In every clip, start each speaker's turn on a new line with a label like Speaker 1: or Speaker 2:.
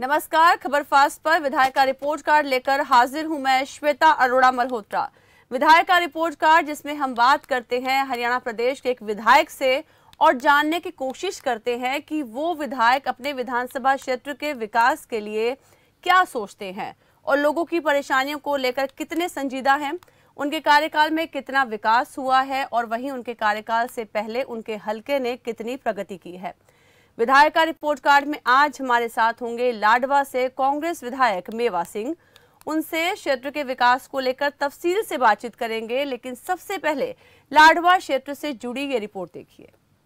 Speaker 1: नमस्कार, खबर फास्ट पर विधायक का रिपोर्ट कार्ड लेकर हाजिर हूं मैं श्वेता अरोड़ा मल्होत्रा। विधायक का रिपोर्ट कार्ड जिसमें हम बात करते हैं हरियाणा प्रदेश के एक विधायक से और जानने की कोशिश करते हैं कि वो विधायक अपने विधानसभा क्षेत्र के विकास के लिए क्या सोचते हैं और लोगों की परेशानियों को लेकर कितने संजीदा हैं, उनके कार्यकाल में कितना विकास हुआ है और वहीं उनके कार्यकाल से पहले उनके हलके ने कितनी प्रगति की है। विधायक का रिपोर्ट कार्ड में आज हमारे साथ होंगे लाडवा से कांग्रेस विधायक मेवा सिंह। उनसे क्षेत्र के विकास को लेकर तफसील से बातचीत करेंगे, लेकिन सबसे पहले लाडवा क्षेत्र से जुड़ी ये रिपोर्ट देखिए।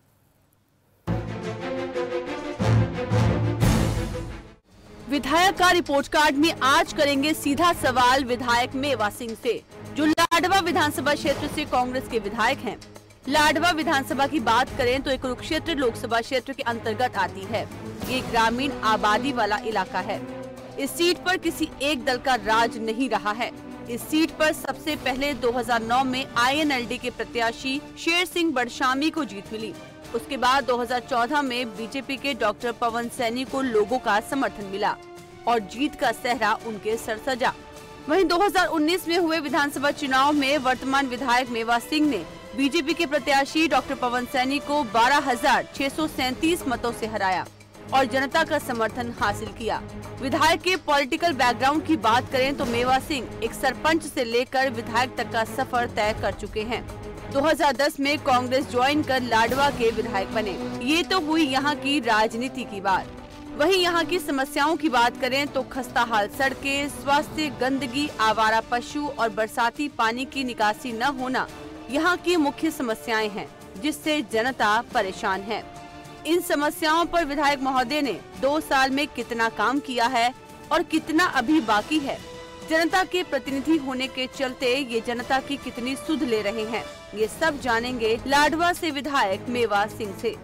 Speaker 1: विधायक का रिपोर्ट कार्ड में आज करेंगे सीधा सवाल विधायक मेवा सिंह से, जो लाडवा विधानसभा क्षेत्र से कांग्रेस के विधायक हैं। लाडवा विधानसभा की बात करें तो एक कुरुक्षेत्र लोकसभा क्षेत्र के अंतर्गत आती है। ये ग्रामीण आबादी वाला इलाका है। इस सीट पर किसी एक दल का राज नहीं रहा है। इस सीट पर सबसे पहले 2009 में INLD के प्रत्याशी शेर सिंह बड़शामी को जीत मिली। उसके बाद 2014 में बीजेपी के डॉक्टर पवन सैनी को लोगों का समर्थन मिला और जीत का सेहरा उनके सर सजा। वहीं 2019 में हुए विधानसभा चुनाव में वर्तमान विधायक मेवा सिंह ने बीजेपी के प्रत्याशी डॉक्टर पवन सैनी को 12,637 मतों से हराया और जनता का समर्थन हासिल किया। विधायक के पॉलिटिकल बैकग्राउंड की बात करें तो मेवा सिंह एक सरपंच से लेकर विधायक तक का सफर तय कर चुके हैं। 2010 में कांग्रेस ज्वाइन कर लाडवा के विधायक बने। ये तो हुई यहाँ की राजनीति की बात। वहीं यहाँ की समस्याओं की बात करें तो खस्ता हाल सड़कें, स्वास्थ्य, गंदगी, आवारा पशु और बरसाती पानी की निकासी न होना यहाँ की मुख्य समस्याएं हैं, जिससे जनता परेशान है। इन समस्याओं पर विधायक महोदय ने 2 साल में कितना काम किया है और कितना अभी बाकी है। जनता के प्रतिनिधि होने के चलते ये जनता की कितनी सुध ले रहे हैं, ये सब जानेंगे लाडवा से विधायक मेवा सिंह से।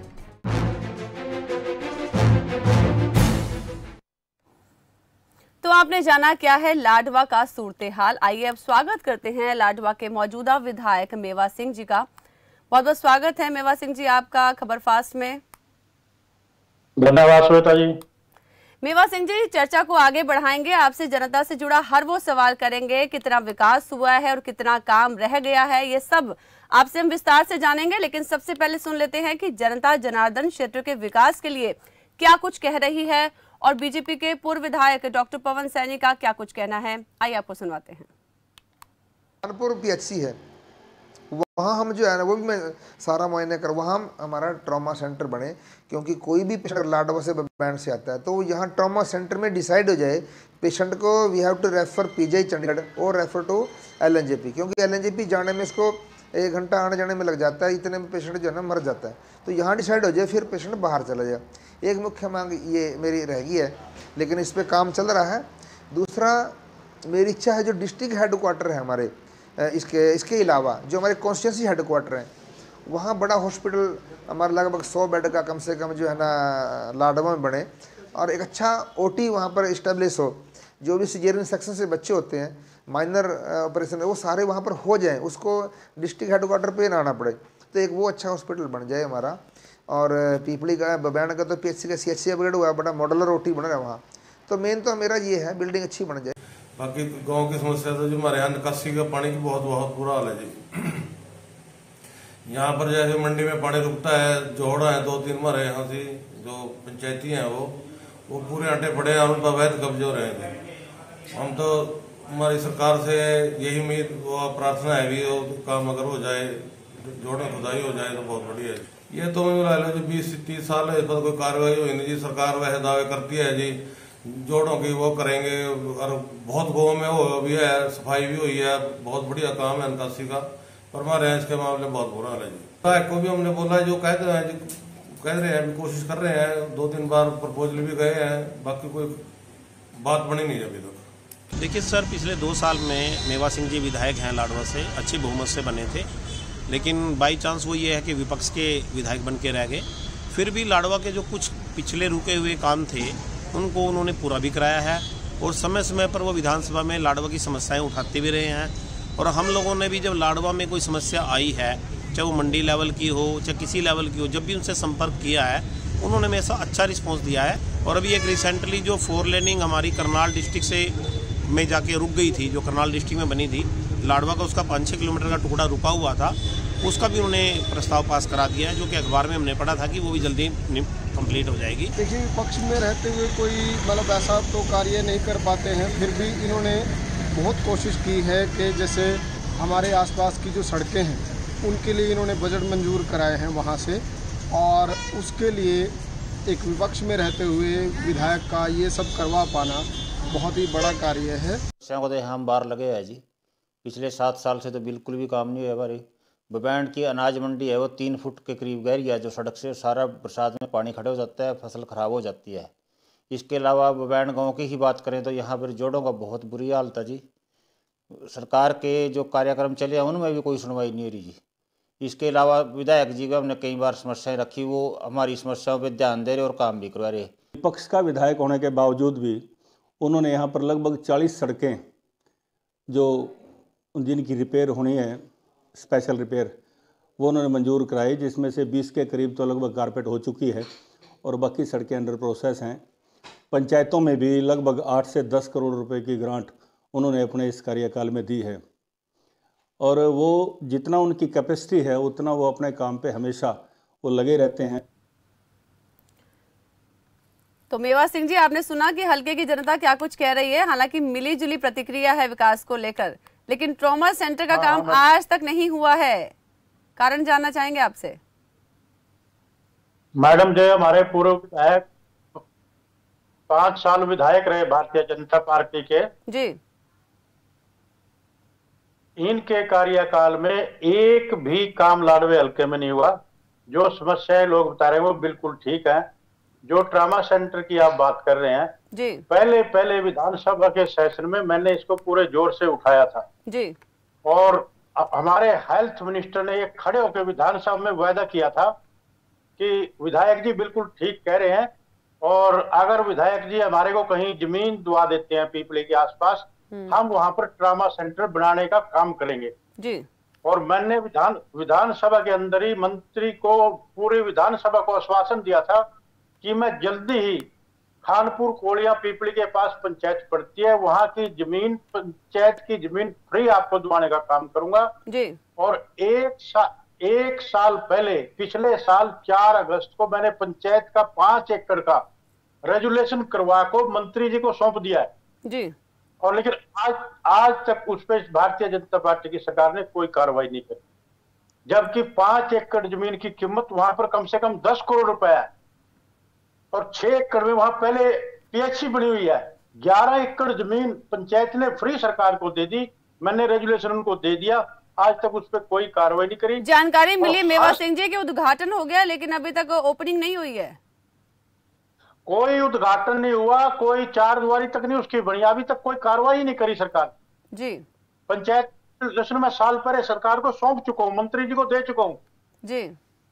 Speaker 1: तो आपने जाना क्या है लाडवा का सूरत हाल। आइए अब स्वागत करते हैं लाडवा के मौजूदा विधायक मेवा सिंह जी का। बहुत बहुत स्वागत है मेवा सिंह जी आपका खबर फास्ट में।
Speaker 2: धन्यवाद श्वेता जी।
Speaker 1: मेवा सिंह जी, चर्चा को आगे बढ़ाएंगे, आपसे जनता से जुड़ा हर वो सवाल करेंगे, कितना विकास हुआ है और कितना काम रह गया है, ये सब आपसे हम विस्तार से जानेंगे। लेकिन सबसे पहले सुन लेते हैं कि जनता जनार्दन क्षेत्र के विकास के लिए क्या कुछ कह रही है और बीजेपी के पूर्व विधायक डॉक्टर पवन सैनी का क्या कुछ कहना है। आइए आपको सुनवाते हैं।
Speaker 3: कानपुर PHC है, वहाँ हम जो है ना वो भी मैं सारा मुआयना कर, वहाँ हमारा ट्रॉमा सेंटर बने, क्योंकि कोई भी पेशेंट लाडवा से बैंड से आता है तो यहाँ ट्रॉमा सेंटर में डिसाइड हो जाए पेशेंट को we have to refer PGI Chandigarh और रेफर टू LNJP, क्योंकि LNJP जाने में इसको 1 घंटा आने जाने में लग जाता है, इतने में पेशेंट जो है ना मर जाता है। तो यहाँ डिसाइड हो जाए फिर पेशेंट बाहर चला जाए। एक मुख्य मांग ये मेरी रह गई है, लेकिन इस पर काम चल रहा है। दूसरा मेरी इच्छा है जो डिस्ट्रिक्ट हेडक्वार्टर है हमारे इसके अलावा जो हमारे कॉन्स्टिट्यूंसी हेडक्वार्टर हैं, वहाँ बड़ा हॉस्पिटल हमारा लगभग 100 बेड का कम से कम जो है ना लाडवा में बने और एक अच्छा OT वहाँ पर इस्टेब्लिश हो। जो भी सिजेरियन सेक्शन से बच्चे होते हैं, माइनर ऑपरेशन वो सारे वहाँ पर हो जाएं, उसको डिस्ट्रिक्ट हेडक्वार्टर पे ना आना पड़े। तो एक वो अच्छा हॉस्पिटल बन जाए हमारा। और पीपली का बबैन का तो PHC का CHC अपग्रेड हुआ, बड़ा मॉडलर OT बन रहा है वहाँ। तो मेन तो मेरा ये है बिल्डिंग अच्छी बन जाए।
Speaker 4: बाकी गांव की समस्या तो जो हमारे यहाँ निकासी का पानी की बहुत बुरा हाल है जी। यहाँ पर जैसे मंडी में पानी रुकता है, जोड़ा है 2-3 हमारे यहाँ से जो पंचायती हैं वो पूरे आटे पड़े हैं, उन पर अवैध कब्जे हो रहे हैं। हम तो हमारी सरकार से यही उम्मीद प्रार्थना है भी काम अगर हो जाए, जोड़े खुदाई हो जाए तो बहुत बढ़िया है। ये तो मिला लो जो 20-30 साल है, इस पर कोई कार्रवाई हुई नहीं जी। सरकार वैसे दावे करती है जी जोड़ों की वो करेंगे और बहुत गाँव में वो भी है, सफाई भी हुई है, बहुत बढ़िया काम है निकासी का, पर हमारे यहाँ इसके मामले में बहुत बुरा हाल है जी। को भी हमने बोला जो कह रहे हैं कोशिश कर रहे हैं, 2-3 बार प्रपोजल भी गए हैं, बाकी कोई बात बनी नहीं अभी तक।
Speaker 5: देखिए सर, पिछले 2 साल में मेवा सिंह जी विधायक हैं लाडवा से, अच्छी बहुमत से बने थे, लेकिन बाई चांस वो ये है कि विपक्ष के विधायक बन के रह गए। फिर भी लाडवा के जो कुछ पिछले रुके हुए काम थे उनको उन्होंने पूरा भी कराया है और समय समय पर वो विधानसभा में लाडवा की समस्याएं उठाते भी रहे हैं। और हम लोगों ने भी जब लाडवा में कोई समस्या आई है, चाहे वो मंडी लेवल की हो चाहे किसी लेवल की हो, जब भी उनसे संपर्क किया है उन्होंने हमेशा अच्छा रिस्पॉन्स दिया है और अभी एक रिसेंटली जो 4 लेनिंग हमारी करनाल डिस्ट्रिक्ट से में जाके रुक गई थी, जो करनाल डिस्ट्रिक्ट में बनी थी, लाडवा का उसका 5-6 किलोमीटर का टुकड़ा रुका हुआ था, उसका भी उन्होंने प्रस्ताव पास करा दिया है, जो कि अखबार में हमने पढ़ा था कि वो भी जल्दी कंप्लीट हो जाएगी।
Speaker 6: देखिए, विपक्ष में रहते हुए कोई मतलब ऐसा तो कार्य नहीं कर पाते हैं, फिर भी इन्होंने बहुत कोशिश की है कि जैसे हमारे आसपास की जो सड़कें हैं उनके लिए इन्होंने बजट मंजूर कराए हैं वहाँ से, और उसके लिए एक विपक्ष में रहते हुए विधायक का ये सब करवा पाना बहुत ही बड़ा कार्य है।
Speaker 7: को तो हम बार लगे हैं जी, पिछले 7 साल से तो बिल्कुल भी काम नहीं हुआ। हमारी बबैंड की अनाज मंडी है वो 3 फुट के करीब गहरी है, जो सड़क से सारा बरसात में पानी खड़े हो जाता है, फसल खराब हो जाती है। इसके अलावा बबैंड गांव की ही बात करें तो यहाँ पर जोड़ों का बहुत बुरी हालत है जी। सरकार के जो कार्यक्रम चले हैं उनमें भी कोई सुनवाई नहीं हो रही जी। इसके अलावा विधायक जी को हमने कई बार समस्याएं रखी, वो हमारी समस्याओं पर ध्यान दे रहे और काम भी करवा रहे।
Speaker 8: विपक्ष का विधायक होने के बावजूद भी उन्होंने यहाँ पर लगभग 40 सड़कें जो जिनकी रिपेयर होनी है, स्पेशल रिपेयर, वो उन्होंने मंजूर कराई, जिसमें से 20 के करीब तो लगभग कारपेट हो चुकी है और बाकी सड़कें अंडर प्रोसेस हैं। पंचायतों में भी लगभग 8 से 10 करोड़ रुपए की ग्रांट उन्होंने अपने इस कार्यकाल में दी है, और वो जितना उनकी कैपेसिटी है उतना वो अपने काम पे हमेशा वो लगे रहते हैं।
Speaker 1: तो मेवा सिंह जी, आपने सुना कि हल्के की जनता क्या कुछ कह रही है। हालांकि मिली जुली प्रतिक्रिया है विकास को लेकर, लेकिन ट्रॉमा सेंटर का काम आज तक नहीं हुआ है, कारण जानना चाहेंगे आपसे।
Speaker 2: मैडम, जो हमारे पूर्व विधायक 5 साल विधायक रहे भारतीय जनता पार्टी के
Speaker 1: जी,
Speaker 2: इनके कार्यकाल में एक भी काम लाडवे हल्के में नहीं हुआ। जो समस्याएं लोग बता रहे हैं वो बिल्कुल ठीक है। जो ट्रामा सेंटर की आप बात कर रहे हैं
Speaker 1: जी,
Speaker 2: पहले विधानसभा के सेशन में मैंने इसको पूरे जोर से उठाया था
Speaker 1: जी,
Speaker 2: और हमारे हेल्थ मिनिस्टर ने ये खड़े होकर विधानसभा में वायदा किया था कि विधायक जी बिल्कुल ठीक कह रहे हैं, और अगर विधायक जी हमारे को कहीं जमीन दुआ देते हैं पीपले के आसपास, हम वहां पर ट्रामा सेंटर बनाने का काम करेंगे
Speaker 1: जी।
Speaker 2: और मैंने विधानसभा के अंदर ही मंत्री को, पूरी विधानसभा को आश्वासन दिया था कि मैं जल्दी ही खानपुर कोलिया पीपली के पास पंचायत पड़ती है, वहां की जमीन, पंचायत की जमीन फ्री आपको दिवाने का काम करूंगा
Speaker 1: जी।
Speaker 2: और एक साल पहले, पिछले साल 4 अगस्त को मैंने पंचायत का 5 एकड़ का रेजुलेशन करवा को मंत्री जी को सौंप दिया है
Speaker 1: जी।
Speaker 2: और लेकिन आज तक उस पर भारतीय जनता पार्टी की सरकार ने कोई कार्रवाई नहीं करी, जबकि 5 एकड़ जमीन की कीमत वहां पर कम से कम 10 करोड़ रुपए है और 6 एकड़ में वहां पहले पीएचसी बनी हुई है। 11 एकड़ जमीन पंचायत ने फ्री सरकार को दे दी, मैंने रेजुलेशन उनको दे दिया, आज तक उस पर कोई कार्रवाई नहीं करी।
Speaker 1: जानकारी मिली मेवा सिंह जी कि उद्घाटन हो गया, लेकिन अभी तक ओपनिंग नहीं हुई है।
Speaker 2: कोई उद्घाटन नहीं हुआ, कोई 4 दीवारी तक नहीं उसकी बनी, अभी तक कोई कार्रवाई नहीं करी सरकार
Speaker 1: जी।
Speaker 2: पंचायत रेजुलेशन में साल पहले सरकार को सौंप चुका हूं, मंत्री जी को दे चुका हूं
Speaker 1: जी।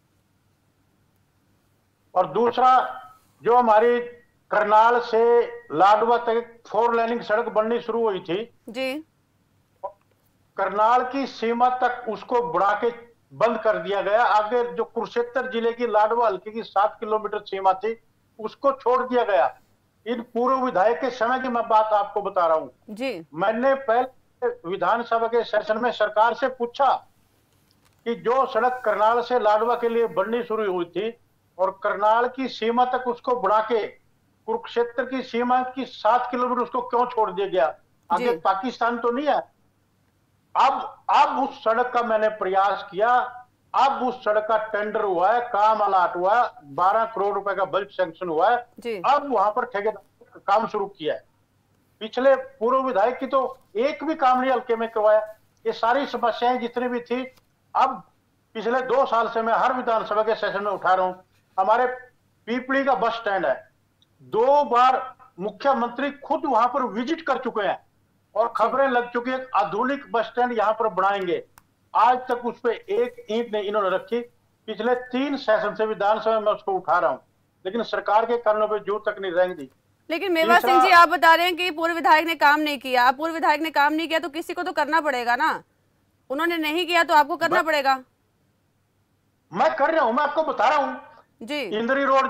Speaker 2: और दूसरा, जो हमारी करनाल से लाडवा तक 4 लेनिंग सड़क बननी शुरू हुई थी
Speaker 1: जी,
Speaker 2: करनाल की सीमा तक उसको बढ़ा के बंद कर दिया गया। आगे जो कुरुक्षेत्र जिले की लाडवा हल्के की 7 किलोमीटर सीमा थी उसको छोड़ दिया गया। इन पूर्व विधायक के समय की मैं बात आपको बता रहा हूं
Speaker 1: जी।
Speaker 2: मैंने पहले विधानसभा के सेशन में सरकार से पूछा कि जो सड़क करनाल से लाडवा के लिए बननी शुरू हुई थी और करनाल की सीमा तक उसको बढ़ा के कुरुक्षेत्र की सीमा की 7 किलोमीटर उसको क्यों छोड़ दिया गया? आगे पाकिस्तान तो नहीं है। अब उस सड़क का मैंने प्रयास किया, अब उस सड़क का टेंडर हुआ है, काम अलाट हुआ है, 12 करोड़ रुपए का बल्क सैंक्शन हुआ है। अब वहां पर ठेकेदार का काम शुरू किया है। पिछले पूर्व विधायक की तो एक भी काम नहीं हल्के में करवाया। ये सारी समस्याएं जितनी भी थी, अब पिछले 2 साल से मैं हर विधानसभा के सेशन में उठा रहा हूं। हमारे पीपली का बस स्टैंड है, 2 बार मुख्यमंत्री खुद वहां पर विजिट कर चुके हैं और खबरें लग चुकी है आधुनिक बस स्टैंड यहां पर बनाएंगे। आज तक उस पर एक ईंट नहीं इन्होंने रखी। पिछले 3 सेशन से विधानसभा में उसको उठा रहा हूं, लेकिन सरकार के कानों पे जू तक नहीं रहेंगी दी।
Speaker 1: लेकिन मेवा सिंह जी, आप बता रहे हैं कि पूर्व विधायक ने काम नहीं किया। आप पूर्व विधायक ने काम नहीं किया तो किसी को तो करना पड़ेगा ना। उन्होंने नहीं किया तो आपको करना पड़ेगा।
Speaker 2: मैं कर रहा हूं, मैं आपको बता रहा हूं
Speaker 1: जी।
Speaker 2: इंद्री रोड जो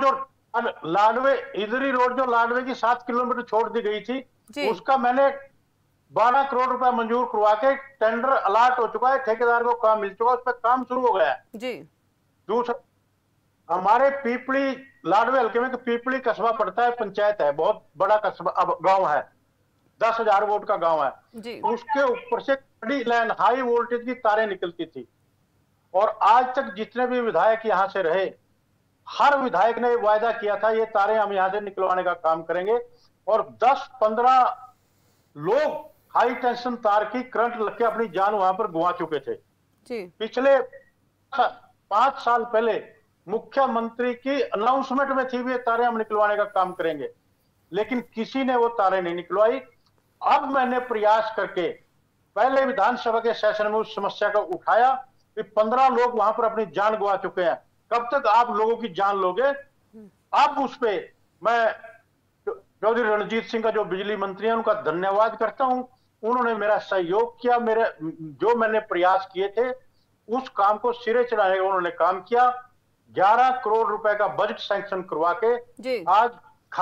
Speaker 2: लाडवे इधरी रोड जो लाडवे की 7 किलोमीटर छोड़ दी गई थी,
Speaker 1: जी।
Speaker 2: उसका मैंने 12 करोड़ रुपए मंजूर करवा के टेंडर अलॉट हो चुका है, ठेकेदार को काम मिल चुका है, उस पर काम शुरू हो गया है।
Speaker 1: जी।
Speaker 2: दूसरा, हमारे पीपली लाडवे हल्के में पीपली कस्बा पड़ता है, पंचायत है, बहुत बड़ा कस्बा, अब गांव है, 10,000 वोट का गांव है
Speaker 1: जी।
Speaker 2: उसके ऊपर से बड़ी लाइन हाई वोल्टेज की तारें निकलती थी, और आज तक जितने भी विधायक यहां से रहे, हर विधायक ने वायदा किया था ये तारें हम यहां से निकलवाने का काम करेंगे, और 10-15 लोग हाई टेंशन तार की करंट लग के अपनी जान वहां पर गंवा चुके थे।
Speaker 1: जी।
Speaker 2: पिछले 5 साल पहले मुख्यमंत्री की अनाउंसमेंट में थी भी ये तारें हम निकलवाने का काम करेंगे, लेकिन किसी ने वो तारें नहीं निकलवाई। अब मैंने प्रयास करके पहले विधानसभा के सेशन में उस समस्या को उठाया कि 15 लोग वहां पर अपनी जान गंवा चुके हैं, कब तक आप लोगों की जान लोगे? अब उस पे मैं चौधरी रणजीत सिंह का जो बिजली मंत्री है उनका धन्यवाद करता हूं, उन्होंने मेरा सहयोग किया, मेरे जो मैंने प्रयास किए थे उस काम को सिरे चढ़ाने का उन्होंने काम किया। 11 करोड़ रुपए का बजट सैंक्शन करवा के आज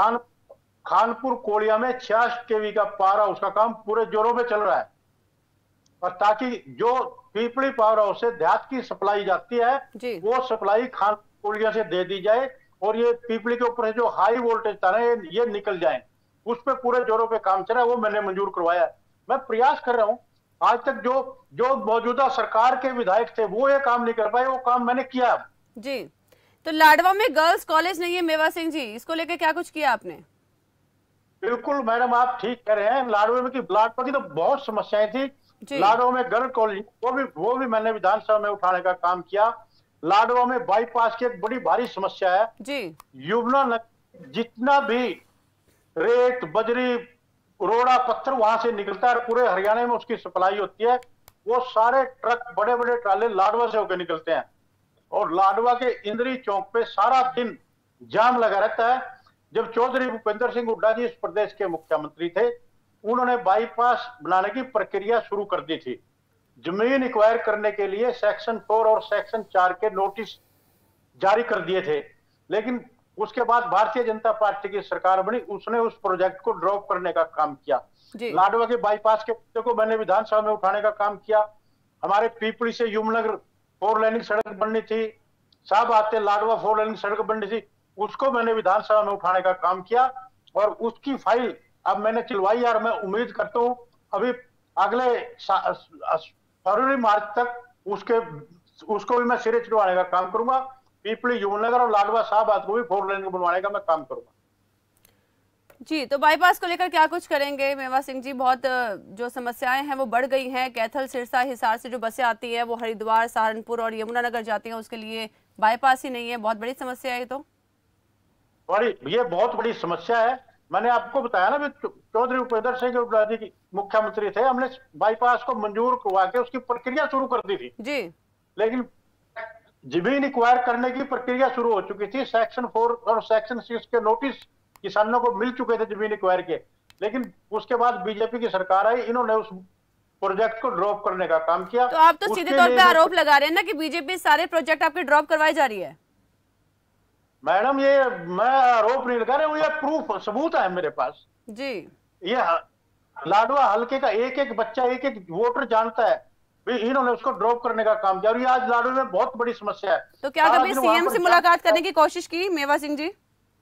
Speaker 2: खानपुर कोलिया में 66 केवी का पावर हाउस का काम पूरे जोरों में चल रहा है, और ताकि जो पीपली पावर हाउस से देहात की सप्लाई जाती है वो सप्लाई खानपुर कोलिया से दे दी जाए, और ये पीपली के ऊपर जो हाई वोल्टेज तार है ये निकल जाए, उस पर पूरे जोरों पे काम चल रहा है, वो मैंने मंजूर करवाया। मैं प्रयास कर रहा हूं, आज तक जो मौजूदा सरकार के विधायक थे वो ये काम नहीं कर पाए, वो काम मैंने किया
Speaker 1: जी। तो लाडवा में गर्ल्स कॉलेज नहीं है मेवा सिंह जी, इसको लेकर क्या कुछ किया आपने?
Speaker 2: बिल्कुल मैडम, आप ठीक कह रहे हैं, लाडवा की तो बहुत समस्याएं थी। लाडवा में गर्ल कॉलेज वो भी मैंने विधानसभा में उठाने का काम किया। लाडवा में बाईपास की एक बड़ी भारी समस्या है जी। यमुना नगर जितना भी रेत बजरी रोड़ा पत्थर वहां से निकलता है, पूरे हरियाणा में उसकी सप्लाई होती है, वो सारे ट्रक बड़े बड़े ट्राले लाडवा से होकर निकलते हैं, और लाडवा के इंद्री चौक पे सारा दिन जाम लगा रहता है। जब चौधरी भूपेंद्र सिंह हुड्डा जी इस प्रदेश के मुख्यमंत्री थे, उन्होंने बाईपास बनाने की प्रक्रिया शुरू कर दी थी। जमीन एक्वायर करने के लिए सेक्शन 4 और सेक्शन 4 के नोटिस जारी कर दिए थे, लेकिन उसके बाद भारतीय जनता पार्टी की सरकार बनी, उसने उस प्रोजेक्ट को ड्रॉप करने का काम किया। लाडवा के बाईपास के मुद्दे को मैंने विधानसभा में उठाने का काम किया। हमारे पीपली से यमुनानगर 4 लेनिंग सड़क बननी थी, साहब आते लाडवा 4 लेनिंग सड़क बननी थी, उसको मैंने विधानसभा में उठाने का काम किया, और उसकी फाइल अब मैंने चिलवाई, और मैं उम्मीद करता हूं अभी अगले फरवरी मार्च तक उसको भी मैं सिरे चढ़वाने का काम करूंगा। पीपली यमुनानगर और लाडवा साहबाद को भी 4 लेन बनवाने का मैं काम करूंगा
Speaker 1: जी। तो बाईपास को लेकर क्या कुछ करेंगे मेवा सिंह जी? बहुत जो समस्याएं हैं वो बढ़ गई हैं, कैथल सिरसा हिसार से जो बसें आती है वो हरिद्वार सहारनपुर और यमुनानगर जाती हैं, उसके लिए बाईपास ही नहीं है, बहुत बड़ी समस्या है। तो
Speaker 2: ये बहुत बड़ी समस्या है। मैंने आपको बताया ना, चौधरी भूपेंद्र सिंह हुड्डा जी मुख्यमंत्री थे, हमने बाईपास को मंजूर करवा के उसकी प्रक्रिया शुरू कर दी थी जी, लेकिन जमीन एक्वायर करने की प्रक्रिया शुरू हो चुकी थी। सेक्शन 4 और सेक्शन 6 के नोटिस किसानों को मिल चुके थे जमीन एक्वायर के, लेकिन उसके बाद बीजेपी की सरकार आई, इन्होंने उस प्रोजेक्ट को ड्रॉप करने का काम किया।
Speaker 1: तो आप तो सीधे तौर पे आरोप लगा रहे हैं ना कि बीजेपी सारे प्रोजेक्ट आपके ड्रॉप करवाई जा रही है।
Speaker 2: मैडम ये मैं आरोप नहीं लगा रहा हूँ, ये प्रूफ सबूत है मेरे पास
Speaker 1: जी।
Speaker 2: ये लाडवा हल्के का एक एक बच्चा एक एक वोटर जानता है, इन्होंने उसको ड्रॉप करने का काम किया, और ये आज लाडवा में बहुत बड़ी समस्या है।
Speaker 1: तो क्या कभी सीएम से मुलाकात करने की कोशिश की मेवा सिंह जी?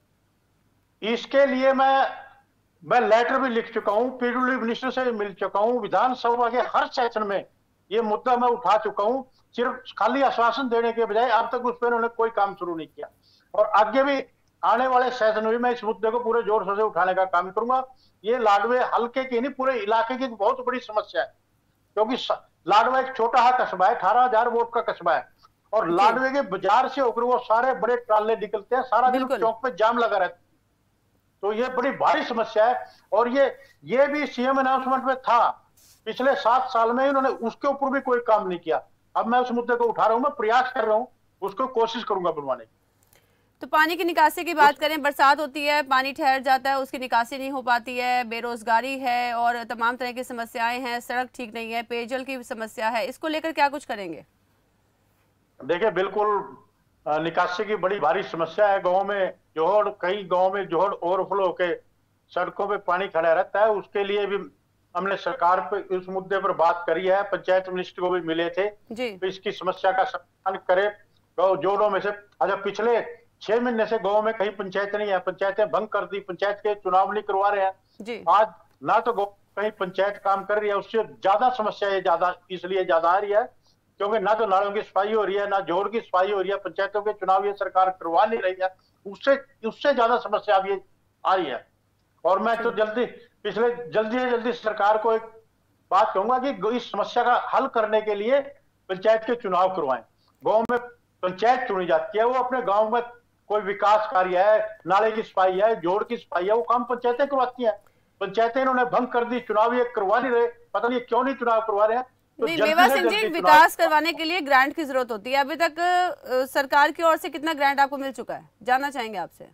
Speaker 2: इसके लिए मैं लेटर भी लिख चुका हूँ, पीडब्ल्यूडी मिनिस्टर से मिल चुका हूँ, विधानसभा के हर सेशन में ये मुद्दा मैं उठा चुका हूँ। सिर्फ खाली आश्वासन देने के बजाय अब तक उस पर उन्होंने कोई काम शुरू नहीं किया, और आगे भी आने वाले सेशन में मैं इस मुद्दे को पूरे जोर शोर से उठाने का काम करूंगा। ये लाडवे हल्के की नहीं, पूरे इलाके की बहुत बड़ी समस्या है, क्योंकि लाडवा एक छोटा हा कस्बा है, 18,000 वोट का कस्बा है, और लाडवे के बाजार से होकर वो सारे बड़े ट्राले निकलते हैं, सारा दिन चौक पे जाम लगा रहता है, तो ये बड़ी भारी समस्या है। और ये भी सीएम अनाउंसमेंट में था, पिछले 7 साल में इन्होंने उसके ऊपर भी कोई काम नहीं किया। अब मैं उस मुद्दे को उठा रहा हूं, मैं प्रयास कर रहा हूं, उसको कोशिश करूंगा बनवाने की।
Speaker 1: तो पानी की निकासी की बात करें, बरसात होती है, पानी ठहर जाता है, उसकी निकासी नहीं हो पाती है, बेरोजगारी है और तमाम तरह की समस्याएं हैं, सड़क ठीक नहीं है, पेयजल की समस्या है, इसको लेकर क्या कुछ करेंगे?
Speaker 2: देखिए बिल्कुल निकासी की बड़ी भारी समस्या है। गाँव में जोहड़, कई गाँव में जोहड़ ओवरफ्लो के सड़कों पे पानी खड़ा रहता है। उसके लिए भी हमने सरकार पे इस मुद्दे पर बात करी है, पंचायत मिनिस्टर को भी मिले थे तो इसकी समस्या का समाधान करे। गाँव जोड़ों में से अच्छा पिछले 6 महीने से गाँव में कहीं पंचायत नहीं है, पंचायतें भंग कर दी, पंचायत के चुनाव नहीं करवा रहे हैं। आज ना तो कहीं पंचायत काम कर रही है, उससे ज्यादा समस्या ये ज्यादा इसलिए ज्यादा आ रही है क्योंकि ना तो नालों की सफाई हो रही है, ना जोड़ की सफाई हो रही है, पंचायतों के चुनाव ये सरकार करवा नहीं रही है। उससे ज्यादा समस्या अब ये आ रही है। और मैं तो जल्दी सरकार को एक बात कहूंगा कि इस समस्या का हल करने के लिए पंचायत के चुनाव करवाएं। गांव में पंचायत चुनी जाती है, वो अपने गांव में कोई विकास कार्य है, नाले की सफाई है, जोड़ की सफाई है, वो काम पंचायतें करवाती हैं। पंचायतें इन्होंने भंग कर दी, चुनाव ये करवा नहीं रहे, पता नहीं क्यों नहीं चुनाव करवा रहे हैं। तो
Speaker 1: नहीं मेवा सिंह जी, विकास करवाने के लिए ग्रांट की जरूरत होती है। अभी तक सरकार की ओर से कितना ग्रांट आपको मिल चुका है, जानना चाहेंगे आपसे।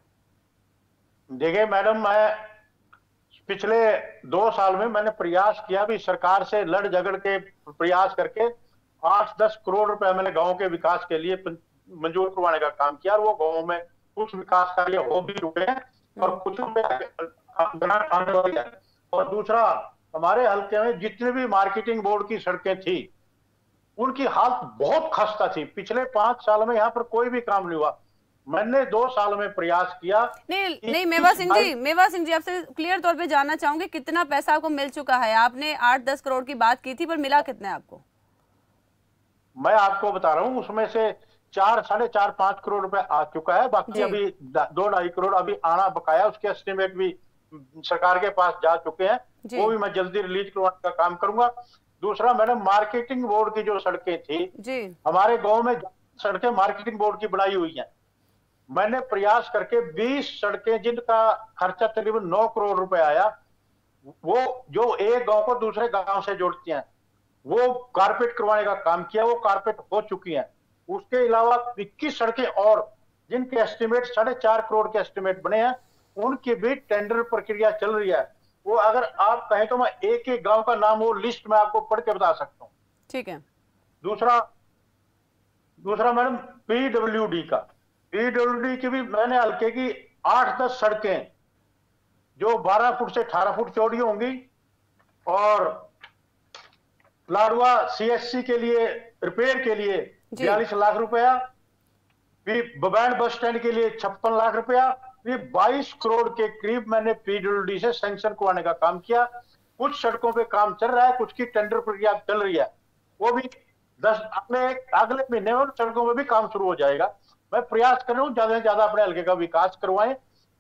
Speaker 2: देखिए मैडम, मैं पिछले 2 साल में मैंने प्रयास किया भी, सरकार से लड़ झगड़ के प्रयास करके 8-10 करोड़ रुपए मैंने गांव के विकास के लिए मंजूर करवाने का काम किया। और वो गांव में कुछ विकास कार्य हो भी चुके हैं और कुछ ग्रांट आने वाली है। और दूसरा, हमारे हल्के में जितने भी मार्केटिंग बोर्ड की सड़कें थी उनकी हालत बहुत खस्ता थी। पिछले 5 साल में यहाँ पर कोई भी काम नहीं हुआ। मैंने 2 साल में प्रयास किया।
Speaker 1: नहीं मेवा सिंह जी आपसे क्लियर तौर पे जानना चाहूंगी, कितना पैसा आपको मिल चुका है? आपने 8-10 करोड़ की बात की थी, पर मिला कितना है आपको?
Speaker 2: मैं आपको बता रहा हूँ, उसमें से 4-4.5 करोड़ रुपए आ चुका है। बाकी अभी 2-2.5 करोड़ अभी आना बकाया, उसके एस्टिमेट भी सरकार के पास जा चुके हैं, वो भी मैं जल्दी रिलीज करवाने का काम करूंगा। दूसरा मैडम, मार्केटिंग बोर्ड की जो सड़कें थी हमारे गांव में, सड़कें मार्केटिंग बोर्ड की बनाई हुई हैं। मैंने प्रयास करके 20 सड़कें जिनका खर्चा तकरीबन 9 करोड़ रुपए आया, वो जो एक गांव को दूसरे गांव से जोड़ती हैं, वो कारपेट करवाने का काम किया, वो कारपेट हो चुकी हैं। उसके अलावा 21 सड़कें और जिनके एस्टिमेट 4.5 करोड़ के एस्टिमेट बने हैं, उनकी भी टेंडर प्रक्रिया चल रही है। वो अगर आप कहें तो मैं एक एक गांव का नाम, वो लिस्ट में आपको पढ़ के बता सकता हूँ।
Speaker 1: ठीक है।
Speaker 2: दूसरा मैडम, पीडब्ल्यूडी की भी मैंने हल्के की 8-10 सड़कें जो 12 फुट से 18 फुट चौड़ी होंगी, और लाडवा सीएससी के लिए रिपेयर के लिए 42 लाख रुपया, बबैंड बस स्टैंड के लिए 56 लाख रुपया, ये 22 करोड़ के करीब मैंने पीडब्ल्यूडी से सैंक्शन करवाने का काम किया। कुछ सड़कों पे काम चल रहा है, कुछ की टेंडर प्रक्रिया चल रही है, वो भी अगले महीने में सड़कों में भी काम शुरू हो जाएगा। मैं प्रयास कर रहा हूँ ज्यादा से ज्यादा अपने हल्के का विकास करवाएं,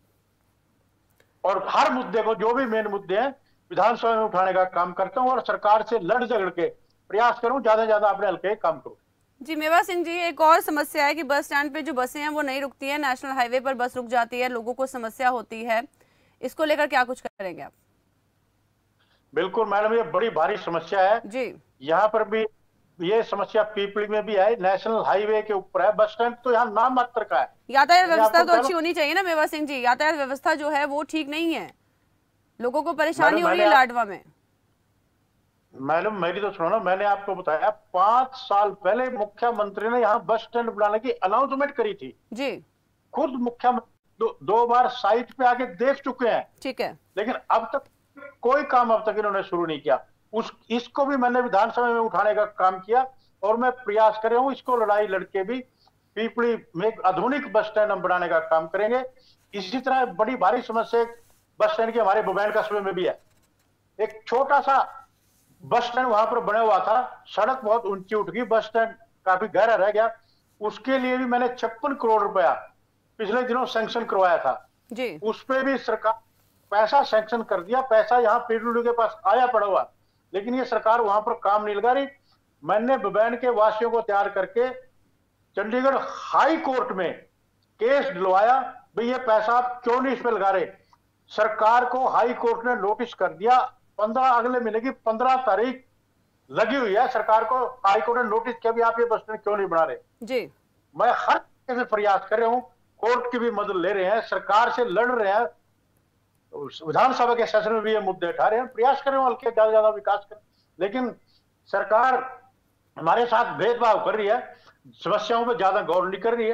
Speaker 2: और हर मुद्दे को, जो भी मेन मुद्दे हैं, विधानसभा में उठाने का काम करता हूँ और सरकार से लड़ झगड़ के प्रयास करूं ज्यादा से ज्यादा अपने हल्के काम करूं।
Speaker 1: जी मेवा सिंह जी, एक और समस्या है कि बस स्टैंड पे जो बसें हैं वो नहीं रुकती हैं, नेशनल हाईवे पर बस रुक जाती है, लोगों को समस्या होती है, इसको लेकर क्या कुछ करेंगे आप?
Speaker 2: बिल्कुल मैडम, ये बड़ी भारी समस्या है जी। यहाँ पर भी ये समस्या पीपली में भी है, नेशनल हाईवे के ऊपर है, बस स्टैंड तो यहाँ नाम मात्र का है।
Speaker 1: यातायात व्यवस्था तो अच्छी होनी चाहिए ना मेवा सिंह जी, यातायात व्यवस्था जो है वो ठीक नहीं है, लोगों को परेशानी हो रही है लाडवा में।
Speaker 2: मैडम मेरी तो सुनो ना, मैंने आपको बताया 5 साल पहले मुख्यमंत्री ने यहाँ बस स्टैंड बनाने की अनाउंसमेंट करी थी जी। खुद मुख्यमंत्री 2 बार साइट पे आके देख चुके हैं। ठीक है। लेकिन अब तक कोई काम अब तक इन्होंने शुरू नहीं किया। इसको भी मैंने विधानसभा में उठाने का काम किया और मैं प्रयास कर रहा हूँ, इसको लड़ाई लड़के भी पीपली में आधुनिक बस स्टैंड हम बनाने का काम करेंगे। इसी तरह बड़ी भारी समस्या बस स्टैंड की हमारे बुबैन कस्बे में भी है। एक छोटा सा बस स्टैंड वहां पर बना हुआ था, सड़क बहुत ऊंची उठ गई, बस स्टैंड काफी गहरा रह गया, उसके लिए भी मैंने 56 करोड़ रुपया पिछले दिनों सैंक्शन करवाया था जी। उस पर भी सरकार पैसा सैंक्शन कर दिया, पैसा यहाँ पीडब्ल्यूडी के पास आया पड़ा हुआ, लेकिन ये सरकार वहां पर काम नहीं लगा रही। मैंने बुबैन के वासियों को तैयार करके चंडीगढ़ हाई कोर्ट में केस दिलवाया, भाई ये पैसा आप क्यों नहीं इस पे लगा रहे। सरकार को हाई कोर्ट ने नोटिस कर दिया, 15 अगले महीने की 15 तारीख लगी हुई है, सरकार को हाई कोर्ट ने नोटिस किया भी आप ये बस स्टैंड क्यों नहीं बना रहे जी। मैं हर तरीके से प्रयास कर रहा हूँ, कोर्ट की भी मदद ले रहे हैं, सरकार से लड़ रहे हैं, विधानसभा के सेशन में भी ये मुद्दे उठा रहे हैं, प्रयास कर रहे हैं हल्के ज्यादा ज्यादा विकास करें, लेकिन सरकार हमारे साथ भेदभाव कर रही है, समस्याओं पर ज्यादा गौर नहीं कर रही है।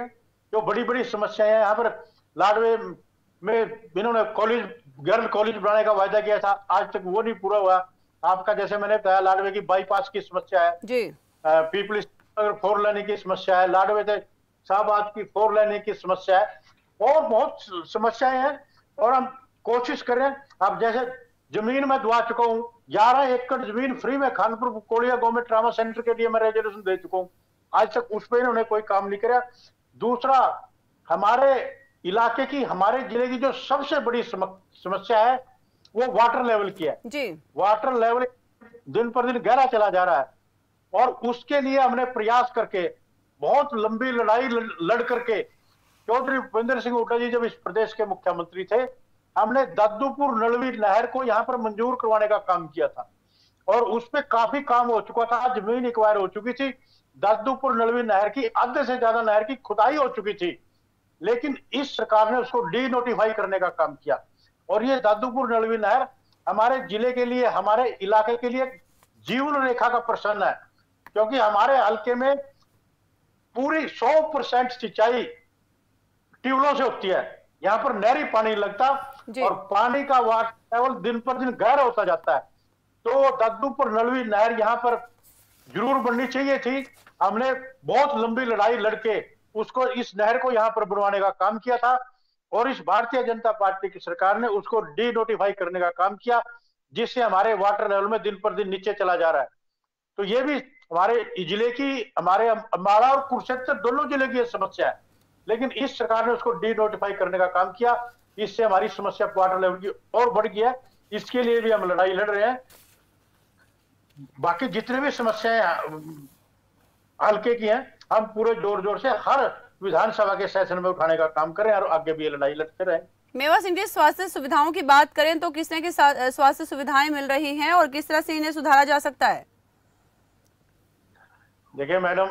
Speaker 2: जो बड़ी बड़ी समस्याएं हैं यहाँ पर लाडवे में इन्होंने कॉलेज, गर्ल कॉलेज बनाने का वायदा किया था, आज तक वो नहीं पूरा हुआ। आपका जैसे मैंने बताया लाडवे की बाईपास की समस्या है
Speaker 1: जी,
Speaker 2: पीपल्स 4 लेने की समस्या है, लाडवे से शाहबाद की 4 लेने की समस्या है, और बहुत समस्याएं हैं। और हम कोशिश करें, अब जैसे जमीन में दुआ चुका हूँ, 11 एकड़ जमीन फ्री में Khanpur Koliya government trauma centre के लिए मैं रेजोल्यूशन दे चुका हूँ, आज तक उस पर इन्होंने कोई काम नहीं किया। दूसरा, हमारे इलाके की, हमारे जिले की जो सबसे बड़ी समस्या है वो वाटर लेवल की है
Speaker 1: जी।
Speaker 2: वाटर लेवल दिन पर दिन गहरा चला जा रहा है, और उसके लिए हमने प्रयास करके बहुत लंबी लड़ाई लड़ करके, चौधरी भूपेंद्र सिंह हुड्डा जी जब इस प्रदेश के मुख्यमंत्री थे, हमने दादूपुर नलवी नहर को यहां पर मंजूर करवाने का काम किया था, और उस पर काफी काम हो चुका था, जमीन एक्वायर हो चुकी थी। दादूपुर नलवी नहर की आधे से ज्यादा नहर की खुदाई हो चुकी थी, लेकिन इस सरकार ने उसको डी नोटिफाई करने का काम किया, और ये दादूपुर नलवी नहर हमारे जिले के लिए, हमारे इलाके के लिए जीवन रेखा का प्रश्न है, क्योंकि हमारे हल्के में पूरी 100% सिंचाई ट्यूबवेलों से होती है, यहाँ पर नहरी पानी लगता, और पानी का वाटर लेवल दिन पर दिन गहरा होता जाता है। तो दादूपुर नलवी नहर यहाँ पर जरूर बननी चाहिए थी। हमने बहुत लंबी लड़ाई लड़के उसको, इस नहर को यहाँ पर बनवाने का काम किया था, और इस भारतीय जनता पार्टी की सरकार ने उसको डी नोटिफाई करने का काम किया, जिससे हमारे वाटर लेवल में दिन पर दिन नीचे चला जा रहा है। तो ये भी हमारे जिले की, हमारे अम्बाड़ा और कुरुक्षेत्र दोनों जिले की समस्या है, लेकिन इस सरकार ने उसको डी नोटिफाई करने का काम किया, इससे हमारी समस्या वाटर लेवल की और बढ़ गई है। इसके लिए भी हम लड़ाई लड़ रहे हैं। बाकी जितने भी समस्याएं हल्के की हैं, हम पूरे जोर जोर से हर विधानसभा के सेशन में उठाने का काम करें, और आगे भी ये लड़ाई लड़ते रहें।
Speaker 1: मेवा सिंह जी, स्वास्थ्य सुविधाओं की बात करें तो किस तरह की स्वास्थ्य सुविधाएं मिल रही हैं और किस तरह से इन्हें सुधारा जा सकता है?
Speaker 2: देखिए मैडम,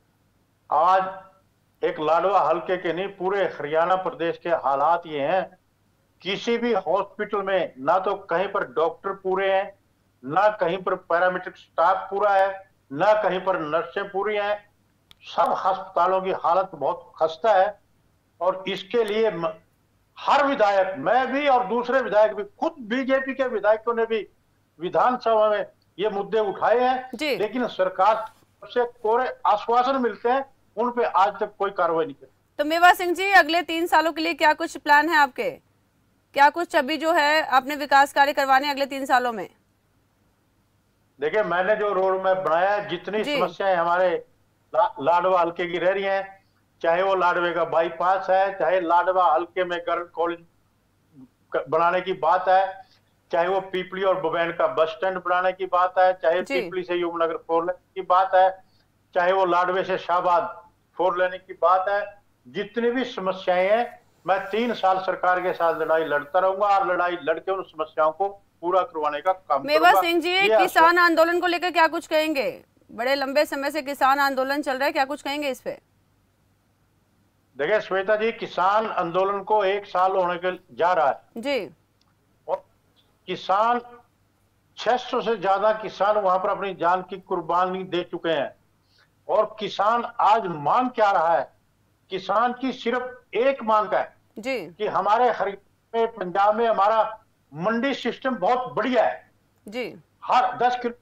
Speaker 2: आज एक लाडवा हल्के के नहीं, पूरे हरियाणा प्रदेश के हालात ये हैं, किसी भी हॉस्पिटल में ना तो कहीं पर डॉक्टर पूरे हैं, ना कहीं पर पैरामेडिक स्टाफ पूरा है, ना कहीं पर नर्सें पूरी हैं। सब अस्पतालों की हालत बहुत खस्ता है, और इसके लिए हर विधायक, मैं भी और दूसरे विधायक भी, खुद बीजेपी के विधायकों ने भी विधानसभा में ये मुद्दे उठाए हैं, लेकिन सरकार से कोरे आश्वासन मिलते हैं, उन पे आज तक कोई कार्रवाई नहीं की।
Speaker 1: तो मेवा सिंह जी, अगले 3 सालों के लिए क्या कुछ प्लान है आपके? क्या कुछ अभी जो है आपने विकास कार्य करवाने अगले 3 सालों में?
Speaker 2: देखिए, मैंने जो रोड मैप बनाया है, जितनी समस्याएं हमारे लाडवा हल्के की रह रही हैं, चाहे वो लाडवे का बाईपास है, चाहे लाडवा हल्के में गर्ल कॉलेज बनाने की बात है, चाहे वो पीपली और बबैन का बस स्टैंड बनाने की बात है, चाहे पीपली से युवनगर 4 लेने की बात है, चाहे वो लाडवे से शाहबाद 4 लेने की बात है, जितनी भी समस्याएं हैं, मैं 3 साल सरकार के साथ लड़ाई लड़ता रहूंगा, और लड़ाई लड़के उन समस्याओं को पूरा करवाने का काम
Speaker 1: मेवा सिंह जी, किसान आंदोलन को लेकर क्या कुछ कहेंगे? बड़े लंबे समय से किसान आंदोलन चल रहा है, क्या कुछ कहेंगे इस पे?
Speaker 2: देखिए श्वेता जी, किसान आंदोलन को 1 साल होने के जा रहा है
Speaker 1: जी,
Speaker 2: और किसान 600 से ज्यादा किसान वहां पर अपनी जान की कुर्बानी दे चुके हैं। और किसान आज मांग क्या रहा है? किसान की सिर्फ एक मांग है
Speaker 1: जी,
Speaker 2: कि हमारे हरियाणा में, पंजाब में हमारा मंडी सिस्टम बहुत बढ़िया है
Speaker 1: जी।
Speaker 2: हर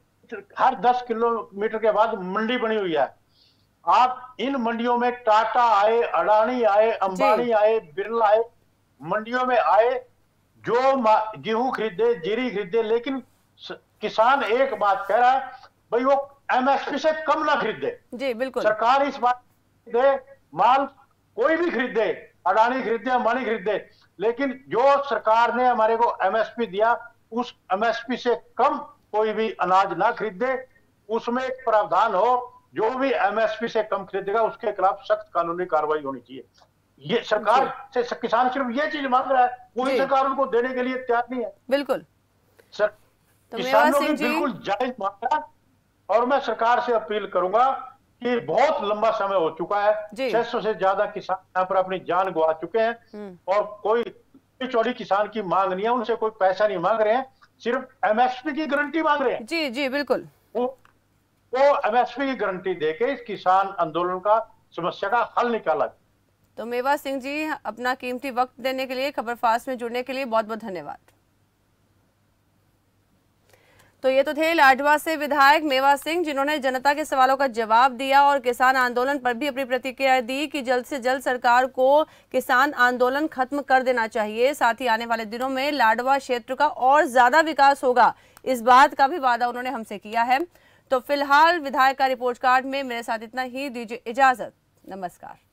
Speaker 2: 10 किलोमीटर के बाद मंडी बनी हुई है। आप इन मंडियों में टाटा आए, अडानी आए, अंबानी आए, बिरला आए, मंडियों में आए, जो गेहूं खरीदे, जीरी खरीदे, लेकिन किसान एक बात कह रहा है, भाई वो एमएसपी से कम ना खरीदे।
Speaker 1: जी बिल्कुल,
Speaker 2: सरकार इस बात दे, माल कोई भी खरीदे, अडानी खरीदे, अंबानी खरीदे, लेकिन जो सरकार ने हमारे को एमएसपी दिया, उस एमएसपी से कम कोई भी अनाज ना खरीदे। उसमें एक प्रावधान हो, जो भी एमएसपी से कम खरीदेगा उसके खिलाफ सख्त कानूनी कार्रवाई होनी चाहिए। ये सरकार से किसान सिर्फ ये चीज मांग रहा है, कोई सरकार उनको देने के लिए तैयार नहीं है।
Speaker 1: बिल्कुल
Speaker 2: सर,
Speaker 1: तो
Speaker 2: किसानों की बिल्कुल जायज मांग है, और मैं सरकार से अपील करूंगा कि बहुत लंबा समय हो चुका है, 600 से ज्यादा किसान यहाँ पर अपनी जान गवा चुके हैं, और कोई चौड़ी किसान की मांग नहीं है, उनसे कोई पैसा नहीं मांग रहे हैं, सिर्फ एमएसपी की गारंटी मांग रहे हैं।
Speaker 1: जी जी बिल्कुल,
Speaker 2: वो एमएसपी की गारंटी देके इस किसान आंदोलन का समस्या का हल निकाला।
Speaker 1: तो मेवा सिंह जी, अपना कीमती वक्त देने के लिए, खबर फास्ट में जुड़ने के लिए बहुत बहुत धन्यवाद। तो ये तो थे लाडवा से विधायक मेवा सिंह, जिन्होंने जनता के सवालों का जवाब दिया और किसान आंदोलन पर भी अपनी प्रतिक्रिया दी कि जल्द से जल्द सरकार को किसान आंदोलन खत्म कर देना चाहिए। साथ ही आने वाले दिनों में लाडवा क्षेत्र का और ज्यादा विकास होगा, इस बात का भी वादा उन्होंने हमसे किया है। तो फिलहाल विधायक का रिपोर्ट कार्ड में मेरे साथ इतना ही। दीजिए इजाजत, नमस्कार।